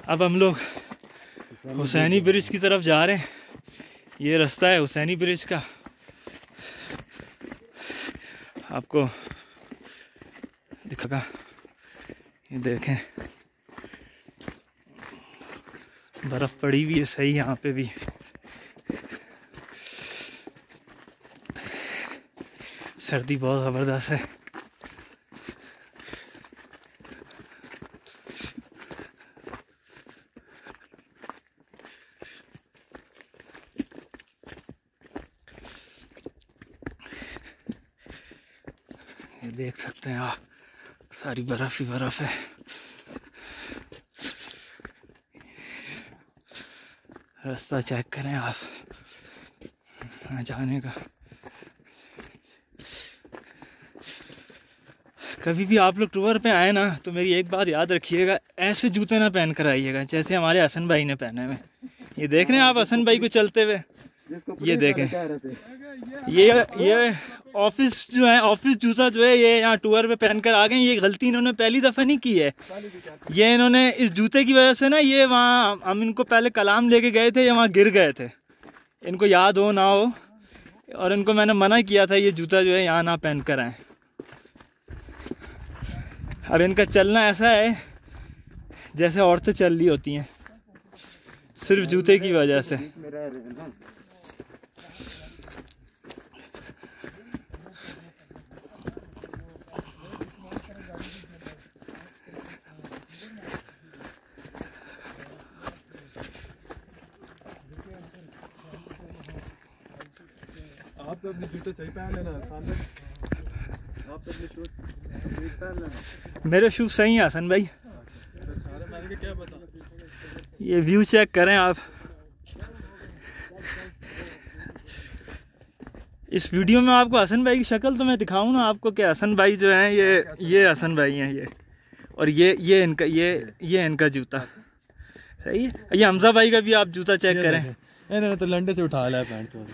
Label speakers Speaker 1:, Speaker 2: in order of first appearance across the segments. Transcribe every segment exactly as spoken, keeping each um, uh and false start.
Speaker 1: अब हम लोग हुसैनी ब्रिज की तरफ जा रहे हैं। ये रास्ता है हुसैनी ब्रिज का। आपको दिखेगा, ये देखें बर्फ़ पड़ी हुई है सही यहाँ पे भी। सर्दी बहुत ज़बरदस्त है। ये देख सकते हैं आप, सारी बर्फ़ ही बर्फ़ है। रास्ता चेक करें आप जाने का। कभी भी आप लोग टूर पे आए ना तो मेरी एक बात याद रखिएगा, ऐसे जूते ना पहन कर आइएगा जैसे हमारे हसन भाई ने पहने हुए। ये देख रहे हैं आप हसन भाई को चलते हुए, ये देखें। ये ये ऑफिस जो है, ऑफिस जूता जो है ये यहाँ टूर पे पहन कर आ गए। ये गलती इन्होंने पहली दफ़ा नहीं की है। ये इन्होंने इस जूते की वजह से ना, ये वहाँ हम इनको पहले कलाम लेके गए थे, ये वहाँ गिर गए थे। इनको याद हो ना हो, और इनको मैंने मना किया था ये जूता जो है यहाँ ना पहन कर आए। अब इनका चलना ऐसा है जैसे औरतें चल रही होती हैं, सिर्फ जूते की वजह से।
Speaker 2: आप तो अपने जूते सही पहन लेना, आप तो अपने शूज पहन लेना।
Speaker 1: मेरे शूज सही हैं हसन भाई।
Speaker 2: मैंने क्या पता।
Speaker 1: ये व्यू चेक करें आप। इस वीडियो में आपको हसन भाई की शक्ल तो मैं दिखाऊं ना आपको कि हसन भाई जो हैं ये ये हसन भाई हैं ये, और ये ये इनका ये ये इनका जूता सही है। ये हमजा भाई का भी आप जूता चेक करें।
Speaker 2: इन्होंने तो लंडे से उठा लिया पैंट तो।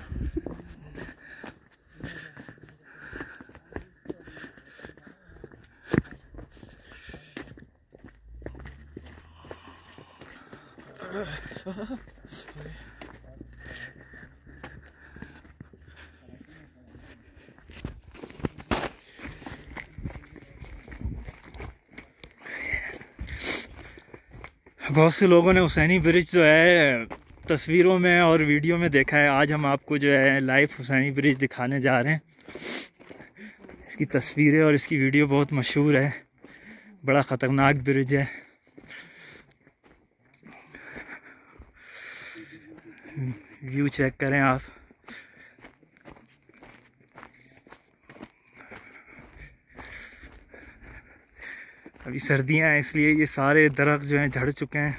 Speaker 1: बहुत से लोगों ने हुसैनी ब्रिज जो है तस्वीरों में और वीडियो में देखा है। आज हम आपको जो है लाइव हुसैनी ब्रिज दिखाने जा रहे हैं। इसकी तस्वीरें और इसकी वीडियो बहुत मशहूर है। बड़ा ख़तरनाक ब्रिज है। व्यू चेक करें आप। अभी सर्दियां हैं इसलिए ये सारे दरख्त जो हैं झड़ चुके हैं।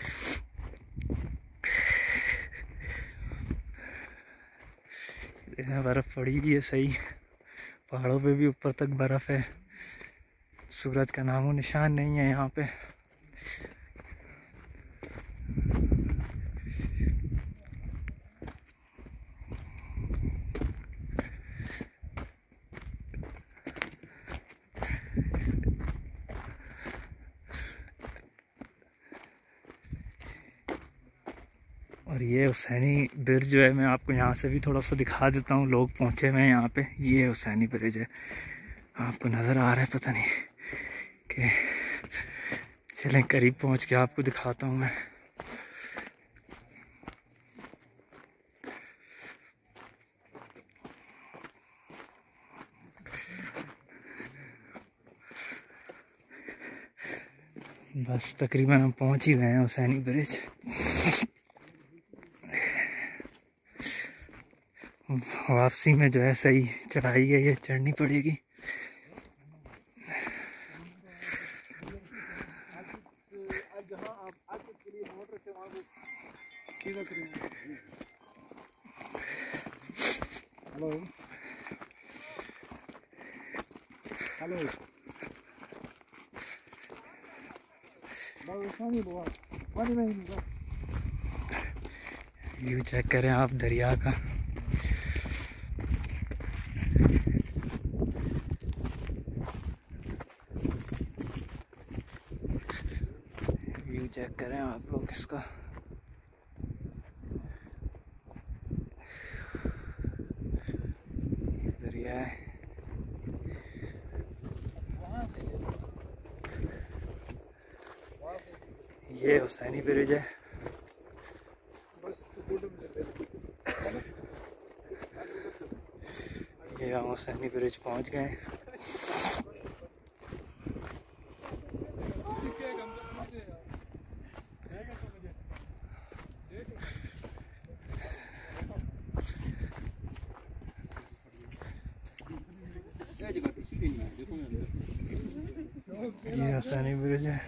Speaker 1: बर्फ़ पड़ी भी है सही, पहाड़ों पे भी ऊपर तक बर्फ़ है। सूरज का नामो निशान नहीं है यहाँ पे। और ये हुसैनी ब्रिज जो है, मैं आपको यहाँ से भी थोड़ा सा दिखा देता हूँ। लोग पहुँचे हुए हैं यहाँ पे। ये हुसैनी ब्रिज है, आपको नज़र आ रहा है पता नहीं कि, चलें करीब पहुँच के आपको दिखाता हूँ मैं। बस तकरीबन हम पहुँच ही गए हैं हुसैनी ब्रिज। वापसी में जो है सही चढ़ाई है, ये चढ़नी पड़ेगी।
Speaker 2: हेलो हेलो
Speaker 1: व्यू चेक करें आप दरिया का। व्यू चेक करें आप लोग इसका। दरिया है, ये हुसैनी ब्रिज है। ये हम हुसैनी ब्रिज पहुंच गए। ये हुसैनी ब्रिज है।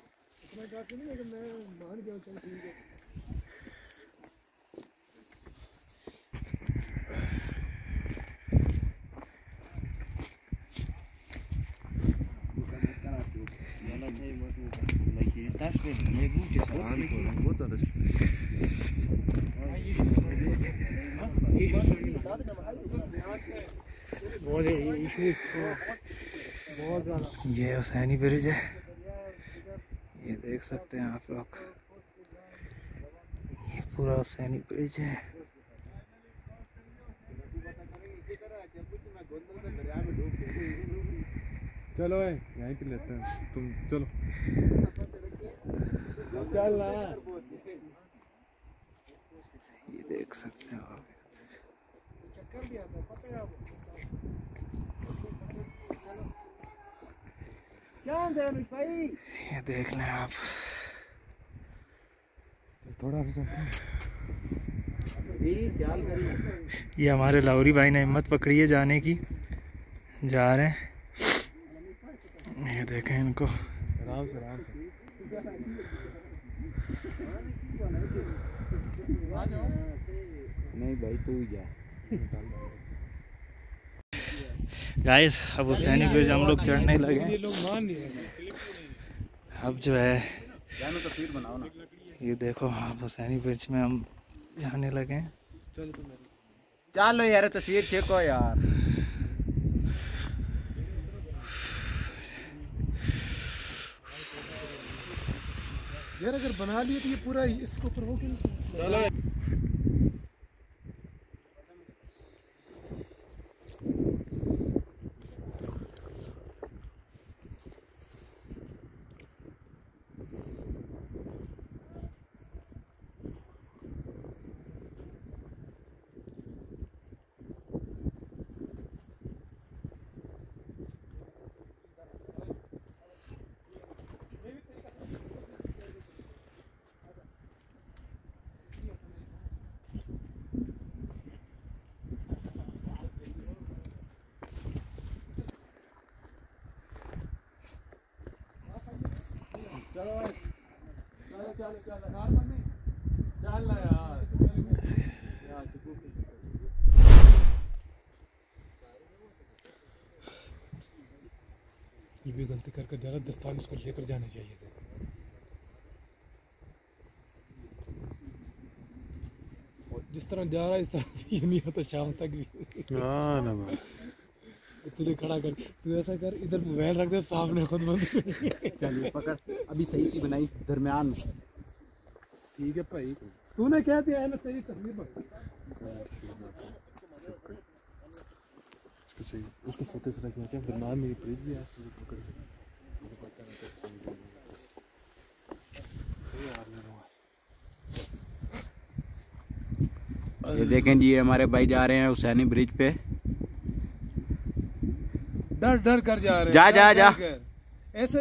Speaker 1: ये हुसैनी ब्रिज है, ये देख सकते हैं आप लोग। ये पूरा हुसैनी ब्रिज है।
Speaker 2: चलो है यहीं पे लेते हैं, तुम चलो चल ना।
Speaker 1: ये देख सकते हैं आप।
Speaker 3: चक्कर भी आता है, पता है आपको?
Speaker 1: ये देख लें आप।
Speaker 2: थोड़ा सा
Speaker 1: ये हमारे लाहौरी भाई ने हिम्मत पकड़ी है जाने की, जा रहे हैं। ये देखें इनको,
Speaker 2: आराम से आराम से।
Speaker 3: नहीं भाई तू ही जा।
Speaker 1: गाइस अब हुसैनी ब्रिज हम लोग चढ़ने लगे। अब जो है
Speaker 3: तस्वीर बनाओ ना।
Speaker 1: ये देखो आप, हुसैनी ब्रिज में हम जाने लगे।
Speaker 3: चलो यार तस्वीर छेको यार।
Speaker 2: यार अगर बना लिए तो ये पूरा इसके ऊपर हो गया। चलो भाई, चलो चलो चलो यार, मत चल ना यार यार ये भी गलती करके जरा दस्तान इसको लेकर जाने चाहिए थे। जिस तरह जा रहा है इस तरह ये नहीं होता शाम तक भी। हाँ ना भाई, तुझे खड़ा कर, तू ऐसा कर, इधर मोबाइल रख दे सामने, खुद बंद।
Speaker 3: चलिए पकड़, अभी सही सी बनाई दरमियान में।
Speaker 2: ठीक है भाई, तूने क्या दिया है ना, तेरी तस्वीर पर उसको फोकस रखना चाहिए। दरमियान में ब्रिज भी है,
Speaker 3: ये देखें जी, हमारे भाई जा रहे हैं हुसैनी ब्रिज पे।
Speaker 2: डर डर कर जा रहे हैं।
Speaker 3: जा जा जा
Speaker 2: ऐसे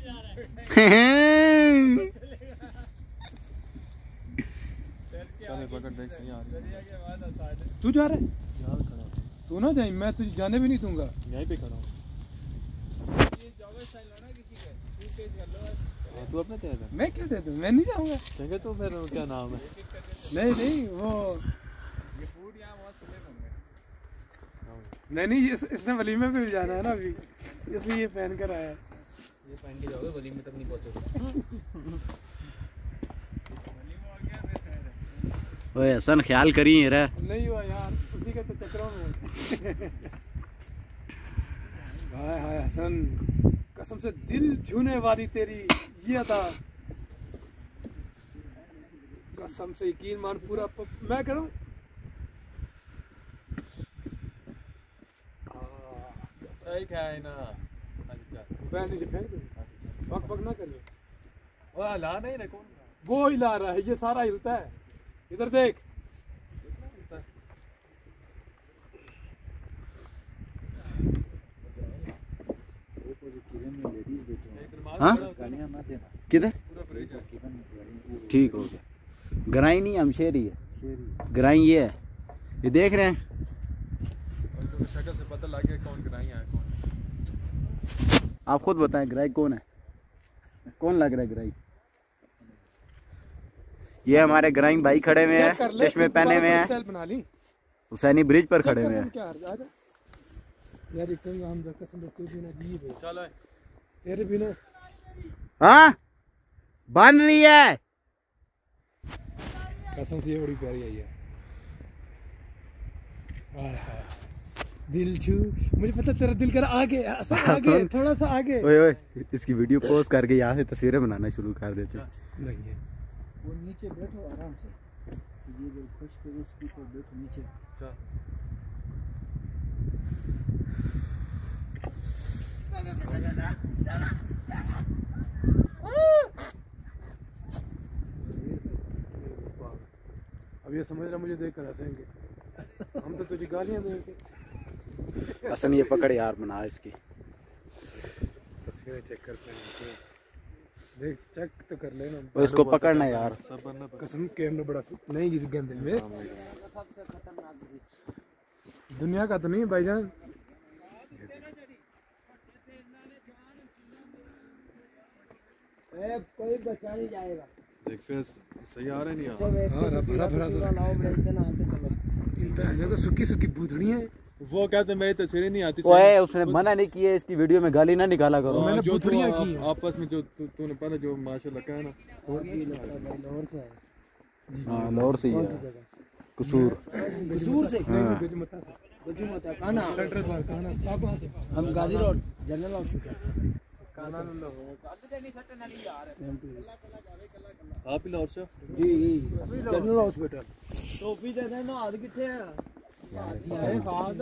Speaker 2: चले पकड़, देख सही आ रही है। तू जा रहा है यार, खड़ा तू ना जाए, मैं तुझे जाने भी नहीं दूंगा। यहीं पे खड़ा हूँ। तू अपने दे दे, मैं क्या दे दूँ, मैं नहीं जाऊँगा। चंगे तो फिर क्या नाम है? नहीं नहीं वो ये फूड यहाँ बहुत फेमस होंगे। नहीं नहीं, इस, इसने वलीमे पे भी जाना है ना अभी, इसलिए ये पहन कर आया। ये पहन के जाओगे, वलीमे तक नहीं पहुँचोगे।
Speaker 3: ओए हसन ख्याल करिए रे।
Speaker 2: नहीं हुआ यार, उसी के तो चक्रों में। हाय हाय हसन, कसम से दिल छूने वाली तेरी ये अदा। कसम से यकीन मान पूरा प... मैं करूं
Speaker 4: सही है ना।
Speaker 2: मैं नीचे फेंक दूं, पक पक ना करिए।
Speaker 4: वो ला नहीं रहे कौन?
Speaker 2: वो हिला रहा है, ये सारा हिलता है। इधर देख।
Speaker 3: हाँ किधर? ठीक हो गया। गराई नहीं हमशेर ही है, गराई ये है, ये देख रहे हैं।
Speaker 4: शक्ल से पता लग गया कौन गराई है कौन।
Speaker 3: आप खुद बताएं गराई कौन है, कौन लग रहा है गराई? ये हमारे गराई भाई खड़े हुए हैं, चश्मे पहने हुए हैं,
Speaker 2: बना ली
Speaker 3: हुसैनी ब्रिज पर खड़े हुए हैं।
Speaker 2: यार इतना हम कसम से बिना जी भाई
Speaker 4: चलो
Speaker 2: तेरे बिना।
Speaker 3: हाँ बन रही है
Speaker 2: कसम से, ये बड़ी प्यारी आई है। आहा, दिल छू, मुझे पता तेरा दिल कर आगे, आगे थोड़ा सा आगे।
Speaker 3: ओए ओए इसकी वीडियो पोस्ट करके यहाँ से तस्वीरें बनाना शुरू कर देते हैं।
Speaker 2: नहीं है
Speaker 5: वो नीचे बैठो आराम से, ये जो खुश के उसकी को बैठो नीचे।
Speaker 2: अब ये समझ रहा मुझे देख कर हंसेंगे, हम तो तुझे गालियां देंगे।
Speaker 3: हसन ये पकड़ यार बना इसकी
Speaker 2: तस्वीरें चेक करते हैं, देख चेक तो कर लेना।
Speaker 3: और इसको पकड़ना यार,
Speaker 2: कसम कैमरा बड़ा नहीं किसी गंदे में। दुनिया का तो नहीं भाईजान।
Speaker 5: ए, कोई बचा नहीं जाएगा।
Speaker 4: देख फेस सही आ रहे नहीं आ
Speaker 2: हां भरा भरा सा
Speaker 5: लाओ ब्रेक देना आते चलो।
Speaker 2: इन पे देखो सुक्की सुक्की भूतड़ी है।
Speaker 4: वो कहते मेरी तस्वीरें नहीं आती।
Speaker 3: ओए उसने मना नहीं किया, इसकी वीडियो में गाली ना निकाला करो।
Speaker 2: मैंने
Speaker 4: जो
Speaker 2: भूतड़ियां
Speaker 4: तू
Speaker 2: की
Speaker 4: आप- आपस में जो तू- तूने पहले जो माशाल्लाह कहा ना,
Speaker 5: और भी लगता है भाई लाहौर से है।
Speaker 3: हाँ लाहौर से ही है, कसूर।
Speaker 5: कसूर से
Speaker 3: हाँ।
Speaker 2: गज मता से
Speaker 5: गजू मता काना
Speaker 2: सेंटर द्वार कहां ना आप कहां से?
Speaker 5: हम गाजी रोड जनरल हॉस्पिटल
Speaker 2: काना लो
Speaker 5: सेम टू
Speaker 4: आप ही लाहौर से?
Speaker 5: जी जी जनरल हॉस्पिटल।
Speaker 2: टोपी दे देना हाथ किथे है?
Speaker 5: ए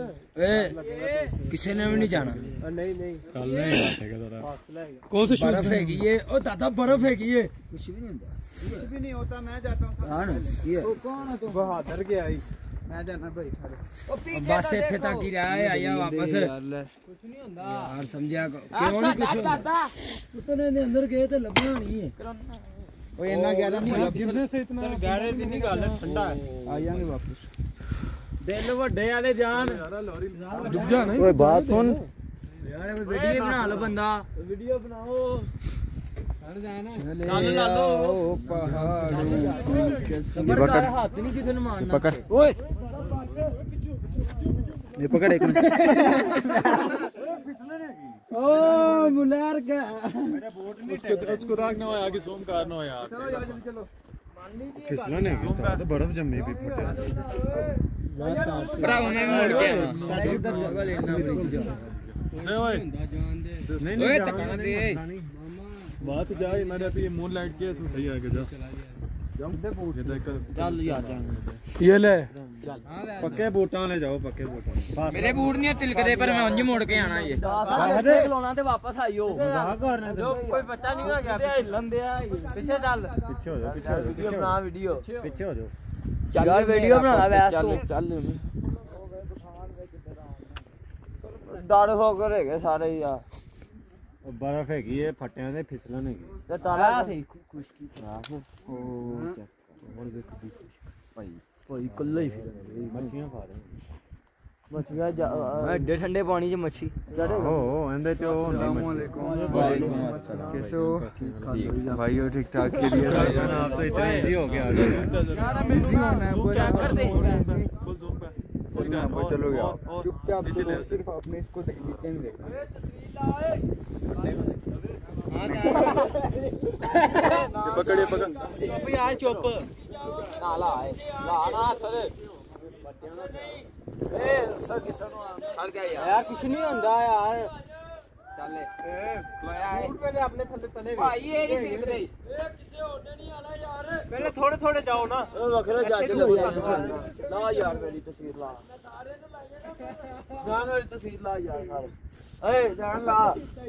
Speaker 5: किसी ने भी नहीं जाना।
Speaker 2: नहीं नहीं
Speaker 4: कल नहीं आएगा जरा।
Speaker 2: कौन से
Speaker 5: बर्फ हैगी ये, ओ दादा बर्फ हैगी ये।
Speaker 2: कुछ भी नहीं होता,
Speaker 5: कुछ भी नहीं होता, मैं जाता हूं। हां ना ये तो कौन है? तू
Speaker 2: बहादुर के आई।
Speaker 5: मैं जाना भाई थारे बस इत्थे तक ही रहा है, आया वापस। कुछ नहीं होता यार, समझा क्यों नहीं कुछ होता। उतने दे अंदर गए तो लभना नहीं है। ओए इतना गहरा नहीं है,
Speaker 2: गिरने से इतना
Speaker 4: गहरे दिन नहीं गाले ठंडा है।
Speaker 5: आ जाएंगे वापस।
Speaker 2: दिल वड्डे वाले जान डूब जा नहीं।
Speaker 3: ओए बात सुन
Speaker 5: यार वीडियो बना लो बंदा,
Speaker 2: वीडियो बनाओ।
Speaker 5: ले आओ पहाड़ों के समरदार हाथ नहीं किसी ने मारना।
Speaker 3: पकड़, ओए ये पकड़ एक मिनट।
Speaker 5: ओ मुलार का
Speaker 4: उसको उसको रखना हो आगे zoom करना हो यार।
Speaker 3: फिसलन है किस्ता तो बर्फ जमी भी फटे।
Speaker 5: ब्रावो में मोड़ के इधर जगह लेना
Speaker 4: नहीं ओए नहीं नहीं
Speaker 5: ओए तकाना दे
Speaker 4: बात से जा। मैंने अभी ये मून लाइट किया, इसमें सही आएगा। जा ये देख कर
Speaker 5: चल यार
Speaker 2: ये ले
Speaker 3: पक्के बूटा ले जाओ, पक्के बूटा।
Speaker 5: मेरे बूट नहीं तिलकदे पर मैं उंज मोड़ के आना ये देख लोना ते वापस आइयो। जो कोई बच्चा नहीं हो गया हिलन दे पीछे चल,
Speaker 3: पीछे हो जाओ, पीछे हो जाओ,
Speaker 5: वीडियो बना वीडियो
Speaker 3: पीछे हो जाओ।
Speaker 5: चल यार वीडियो बना वैस तू चल डर हो कर है सारे यार।
Speaker 3: बर्फ हैगी है, फटियां दे फिसलन हैगी
Speaker 5: ते तारा सही खुशकी
Speaker 3: आहो। ओ और देख दी भाई
Speaker 5: कोई कल्ला ही
Speaker 3: मच्छियां खा रहे
Speaker 5: मछलियां एडे ठंडे पानी च मच्छी
Speaker 3: हो एंदे चो
Speaker 5: वालेकुम अस्सलाम।
Speaker 3: कैसे हो?
Speaker 5: भाई हो ठीक ठाक खैरियत है?
Speaker 3: आपसे इतना इजी हो गया
Speaker 5: इजी होना है वो कर दे
Speaker 4: फुल zoom पे
Speaker 3: चलो गया
Speaker 5: चुपचाप चलो, सिर्फ अपने इसको नीचे नहीं देखना।
Speaker 4: पकड़िए पकड़
Speaker 5: अभी आए चुप ना ला आए ला ना सर ए सर किसनो सर क्या यार यार कुछ नहीं होता यार। चल ए मैं आए पहले अपने थल्ले तले भाई ये नहीं देख दे ए किसे होने नहीं आला यार। पहले थोड़े थोड़े जाओ ना वखरे जज ला यार मेरी तस्वीर ला जान मेरी तस्वीर ला यार सारे ए जान ला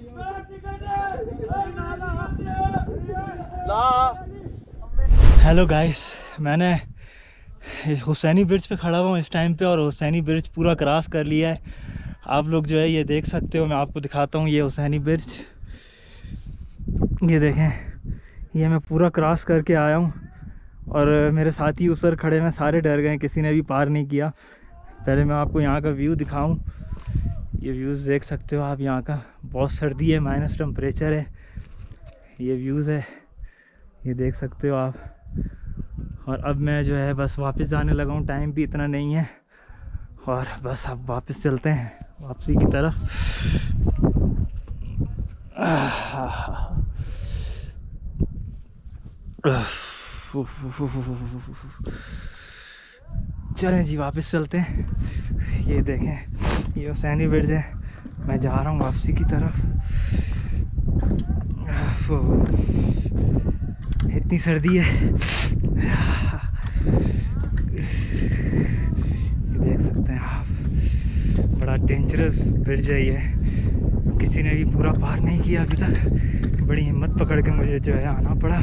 Speaker 5: ला।
Speaker 1: हेलो गाइस, मैंने हुसैनी ब्रिज पे खड़ा हुआ हूँ इस टाइम पे और हुसैनी ब्रिज पूरा क्रॉस कर लिया है। आप लोग जो है ये देख सकते हो, मैं आपको दिखाता हूँ ये हुसैनी ब्रिज। ये देखें, ये मैं पूरा क्रॉस करके आया हूँ और मेरे साथी उस पर खड़े में सारे डर गए, किसी ने भी पार नहीं किया। पहले मैं आपको यहाँ का व्यू दिखाऊं। ये व्यूज़ देख सकते हो आप, यहाँ का बहुत सर्दी है, माइनस टेम्परेचर है। ये व्यूज़ है, ये देख सकते हो आप। और अब मैं जो है बस वापस जाने लगा हूँ, टाइम भी इतना नहीं है और बस अब वापस चलते हैं वापसी की तरफ। चलें जी वापस चलते हैं। ये देखें, ये हुसैनी ब्रिज है, मैं जा रहा हूँ वापसी की तरफ। इतनी सर्दी है, ये देख सकते हैं आप। बड़ा डेंजरस ब्रिज है ये, किसी ने भी पूरा पार नहीं किया अभी तक। बड़ी हिम्मत पकड़ के मुझे जो है आना पड़ा।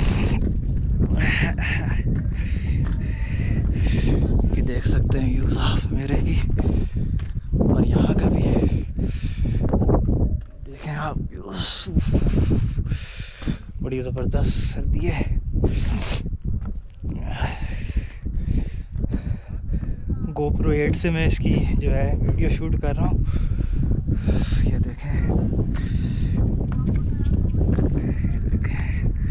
Speaker 1: ये देख सकते हैं व्यूज़ आप मेरे की और यहाँ का भी देखें आप व्यूज़। बड़ी ज़बरदस्त सर्दी है। गोप्रो एट से मैं इसकी जो है वीडियो शूट कर रहा हूँ। ये देखें, ये देखें,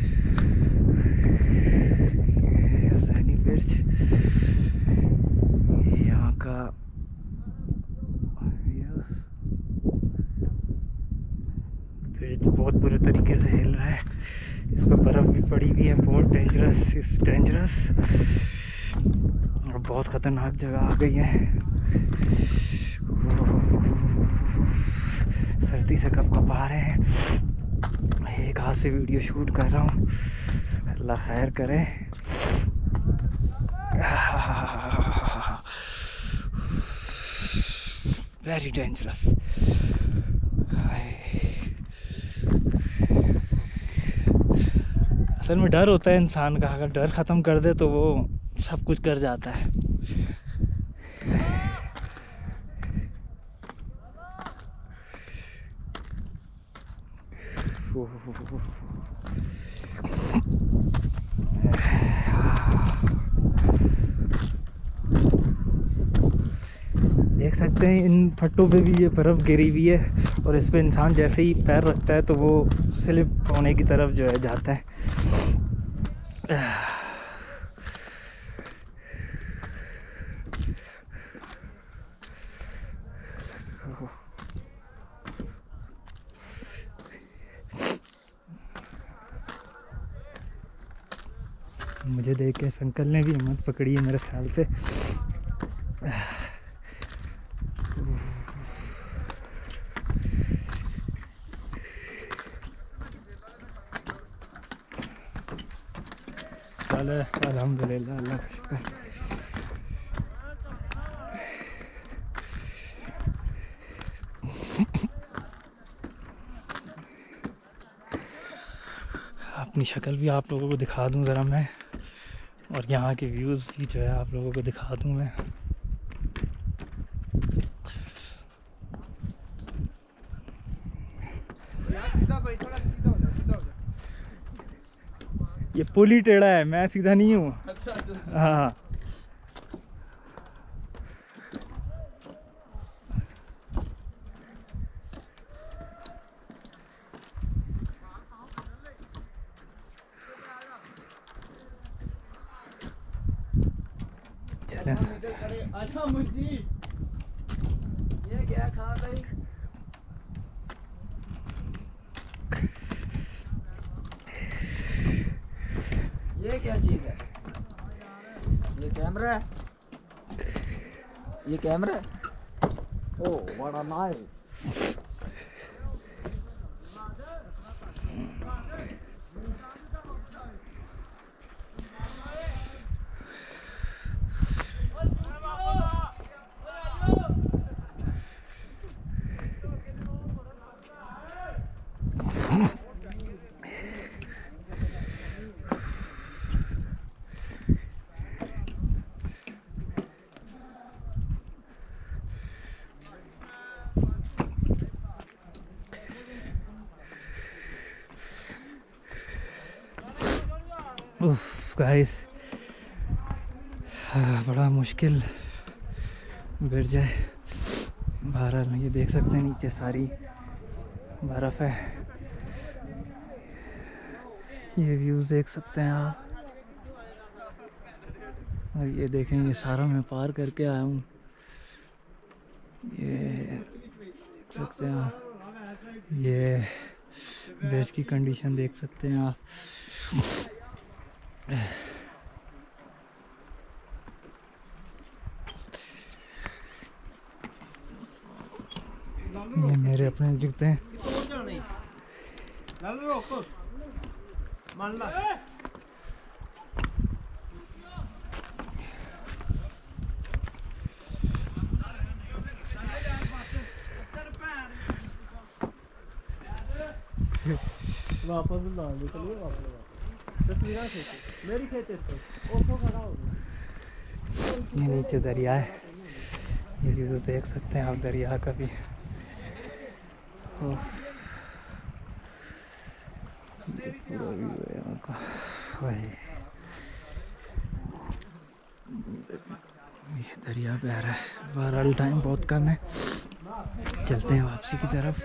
Speaker 1: ये हुसैनी ब्रिज, यहाँ का ब्रिज बहुत बुरे तरीके से हिल रहा है। इस पर बर्फ़ भी पड़ी हुई है, बहुत डेंजरस इस डेंजरस और बहुत ख़तरनाक जगह आ गई है। सर्दी से कब कब आ रहे हैं। एक हाथ से वीडियो शूट कर रहा हूँ, अल्लाह खैर करे। Very dangerous. असल में डर होता है इंसान का, अगर डर ख़त्म कर दे तो वो सब कुछ कर जाता है। देख सकते हैं इन फट्टों पे भी ये बर्फ़ गिरी हुई है और इस पे इंसान जैसे ही पैर रखता है तो वो स्लिप होने की तरफ जो है जाता है। मुझे देख के इस अंकल ने भी हिम्मत पकड़ी है मेरे ख्याल से। चले अल्हम्दुलिल्लाह, अल्लाह का शुक्र। अपनी शक्ल भी आप लोगों को दिखा दूं ज़रा मैं, और यहाँ के व्यूज़ भी जो है आप लोगों को दिखा दूं मैं। ये पुल ही टेढ़ा है, मैं सीधा नहीं हूँ। हाँ चलें।
Speaker 5: अच्छा मुझी ये क्या खा भाई? ये क्या चीज है? ये कैमरा है? ये कैमरा है? ओह बड़ा नाइस।
Speaker 1: उफ गाइस, बड़ा मुश्किल ब्रिज है। बहरहाल ये देख सकते हैं नीचे सारी बर्फ़ है। ये व्यूज़ देख सकते हैं आप। और ये देखें, ये सारा मैं पार करके आया हूँ। ये देख सकते हैं आप, ये ब्रिज की कंडीशन देख सकते हैं आप। ये मेरे अपने जूते हैं।
Speaker 4: वापस ला दो, चलिए वापस तस्वीरें खींचो, मेरी खेते से ओफो खड़ा हो गया।
Speaker 1: ये नीचे दरिया है, ये व्यू तो देख सकते हैं आप दरिया का भी। ये पूरा व्यू है यहाँ का। ये दरिया बह रहा है। बहरहाल टाइम बहुत कम है, चलते हैं वापसी की तरफ।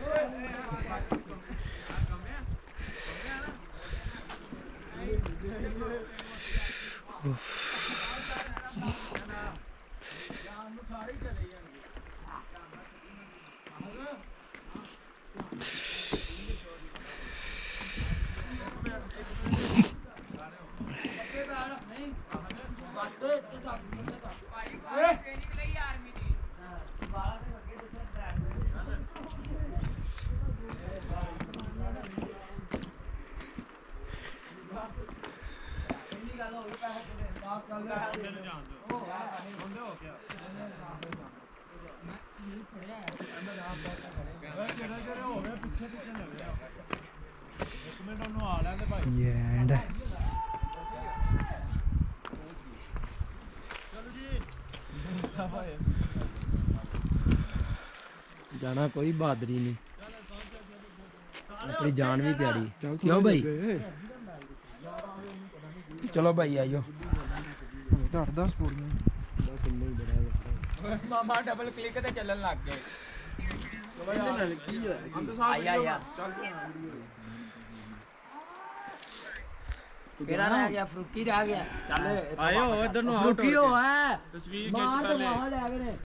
Speaker 1: ये एंड है।
Speaker 5: जाना कोई बहादुरी नहीं, अपनी जान भी प्यारी। क्यों भाई? चलो भाई आइयो। मामा डबल क्लिक ते चलन लग गए। आया आया मेरा रह गया, फ्रूकी रह गया। चल
Speaker 4: आयो इधर नु आउट
Speaker 5: फ्रूकी हो है
Speaker 4: तस्वीर
Speaker 5: खिंच ले।